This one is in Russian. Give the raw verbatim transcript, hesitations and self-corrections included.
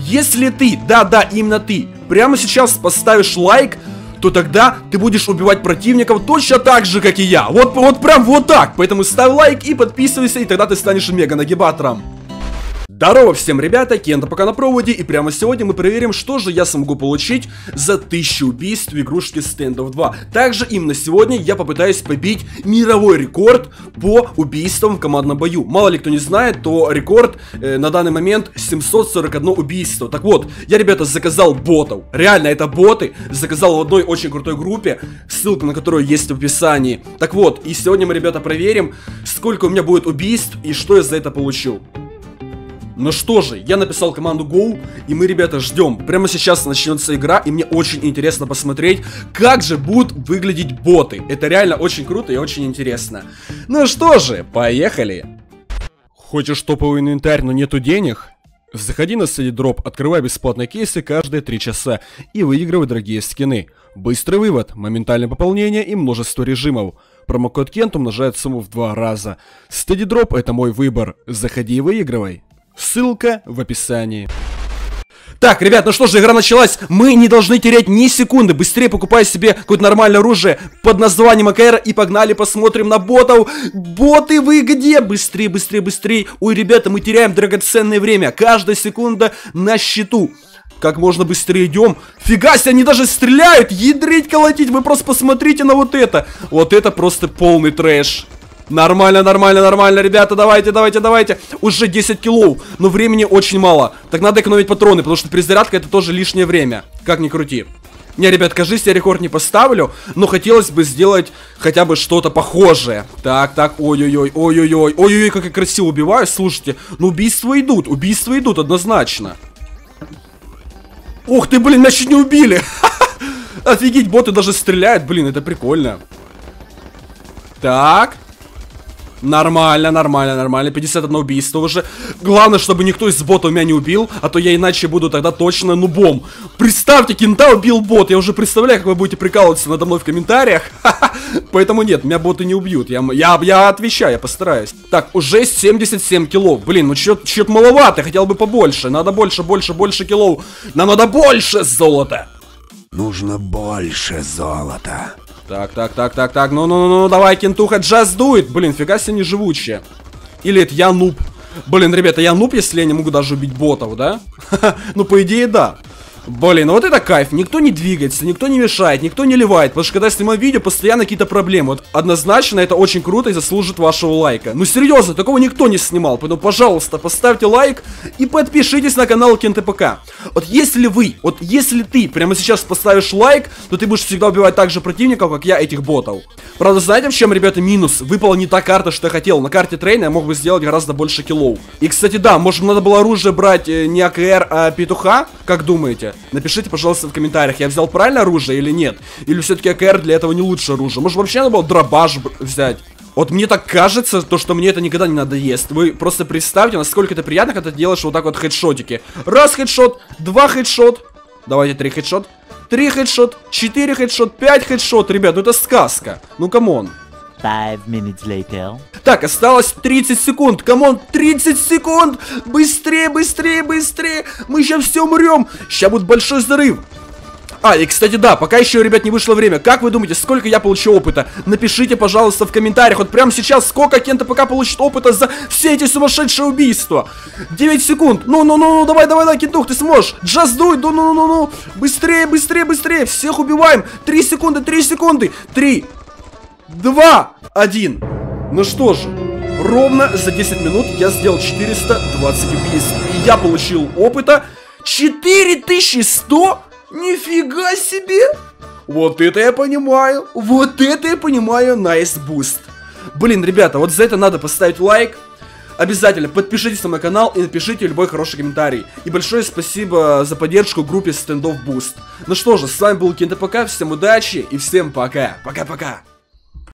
Если ты, да-да, именно ты, прямо сейчас поставишь лайк, то тогда ты будешь убивать противников точно так же, как и я. Вот, вот прям вот так. Поэтому ставь лайк и подписывайся, и тогда ты станешь мега-нагибатором. Здорово всем, ребята, Кента пока на проводе, и прямо сегодня мы проверим, что же я смогу получить за тысячу убийств в игрушке Standoff два. Также именно сегодня я попытаюсь побить мировой рекорд по убийствам в командном бою. Мало ли кто не знает, то рекорд э, на данный момент семьсот сорок одно убийство. Так вот, я, ребята, заказал ботов. Реально, это боты. Заказал в одной очень крутой группе, ссылка на которую есть в описании. Так вот, и сегодня мы, ребята, проверим, сколько у меня будет убийств и что я за это получил. Ну что же, я написал команду Go, и мы, ребята, ждем. Прямо сейчас начнется игра, и мне очень интересно посмотреть, как же будут выглядеть боты. Это реально очень круто и очень интересно. Ну что же, поехали. Хочешь топовый инвентарь, но нету денег? Заходи на SteadyDrop, открывай бесплатные кейсы каждые три часа и выигрывай дорогие скины. Быстрый вывод, моментальное пополнение и множество режимов. Промокод Кент умножает сумму в два раза. SteadyDrop — это мой выбор. Заходи и выигрывай. Ссылка в описании. Так, ребят, ну что же, игра началась. Мы не должны терять ни секунды. Быстрее покупай себе какое-то нормальное оружие под названием АКР. И погнали, посмотрим на ботов. Боты, вы где? Быстрее, быстрее, быстрее. Ой, ребята, мы теряем драгоценное время. Каждая секунда на счету. Как можно быстрее идем. Фига себе, они даже стреляют. Ядрить, колотить. Вы просто посмотрите на вот это. Вот это просто полный трэш. Нормально, нормально, нормально, ребята, давайте, давайте, давайте. Уже десять киллов, но времени очень мало. Так надо экономить патроны, потому что перезарядка — это тоже лишнее время. Как ни крути. Не, ребят, кажись, я рекорд не поставлю, но хотелось бы сделать хотя бы что-то похожее. Так, так, ой-ой-ой, ой-ой-ой, ой-ой-ой, как я красиво убиваю, слушайте. Ну, убийства идут, убийства идут, однозначно. Ух ты, блин, меня чуть не убили. Офигеть, боты даже стреляют, блин, это прикольно. Так. Нормально, нормально, нормально. пятьдесят одно убийство уже. Главное, чтобы никто из ботов меня не убил, а то я иначе буду тогда точно нубом. Представьте, кента убил бот. Я уже представляю, как вы будете прикалываться надо мной в комментариях. Поэтому нет, меня боты не убьют. Я, я, я отвечаю, я постараюсь. Так, уже семьдесят семь киллов. Блин, ну чё-то маловато. Я хотел бы побольше. Надо больше, больше, больше киллов. Нам надо больше золота. Нужно больше золота. Так, так, так, так, так, ну-ну-ну, давай, кентуха, джаз дует. Блин, фига себе неживучие. Или это я нуб. Блин, ребята, я нуб, если я не могу даже убить ботов, да? Ну, по идее, да. Блин, ну вот это кайф, никто не двигается, никто не мешает, никто не ливает. Потому что когда я снимаю видео, постоянно какие-то проблемы. Вот однозначно это очень круто и заслужит вашего лайка. Ну серьезно, такого никто не снимал. Поэтому, пожалуйста, поставьте лайк и подпишитесь на канал КентПК. Вот если вы, вот если ты прямо сейчас поставишь лайк, то ты будешь всегда убивать так же противников, как я, этих ботов. Правда, знаете, в чем, ребята, минус? Выпала не та карта, что я хотел. На карте трейна я мог бы сделать гораздо больше киллов. И, кстати, да, может, надо было оружие брать э, не АКР, а петуха? Как думаете? Напишите, пожалуйста, в комментариях, я взял правильное оружие или нет? Или все-таки АКР для этого не лучшее оружие? Может, вообще надо было дробаш взять? Вот мне так кажется, то, что мне это никогда не надоест. Вы просто представьте, насколько это приятно, когда ты делаешь вот так вот хедшотики. Раз хедшот, два хедшот. Давайте три хедшот. Три хедшот, четыре хедшот, пять хедшот. Ребят, ну это сказка. Ну, камон. Five minutes later. Так, осталось тридцать секунд. Камон, тридцать секунд. Быстрее, быстрее, быстрее. Мы сейчас все умрем. Сейчас будет большой взрыв. А, и, кстати, да, пока еще, ребят, не вышло время. Как вы думаете, сколько я получу опыта? Напишите, пожалуйста, в комментариях. Вот прямо сейчас, сколько КентПК получит опыта за все эти сумасшедшие убийства? девять секунд. Ну-ну-ну, давай, давай, давай, Кентух, ты сможешь. Джаз дуй, ну-ну-ну-ну. Быстрее, быстрее, быстрее. Всех убиваем. три секунды, три секунды. три, два, один. Ну что же, ровно за десять минут я сделал четыреста двадцать убийств. И я получил опыта четыре тысячи сто. Нифига себе! Вот это я понимаю. Вот это я понимаю. Nice boost. Блин, ребята, вот за это надо поставить лайк. Обязательно подпишитесь на мой канал и напишите любой хороший комментарий. И большое спасибо за поддержку группе Standoff Boost. Ну что же, с вами был КентПК. Всем удачи и всем пока. Пока-пока.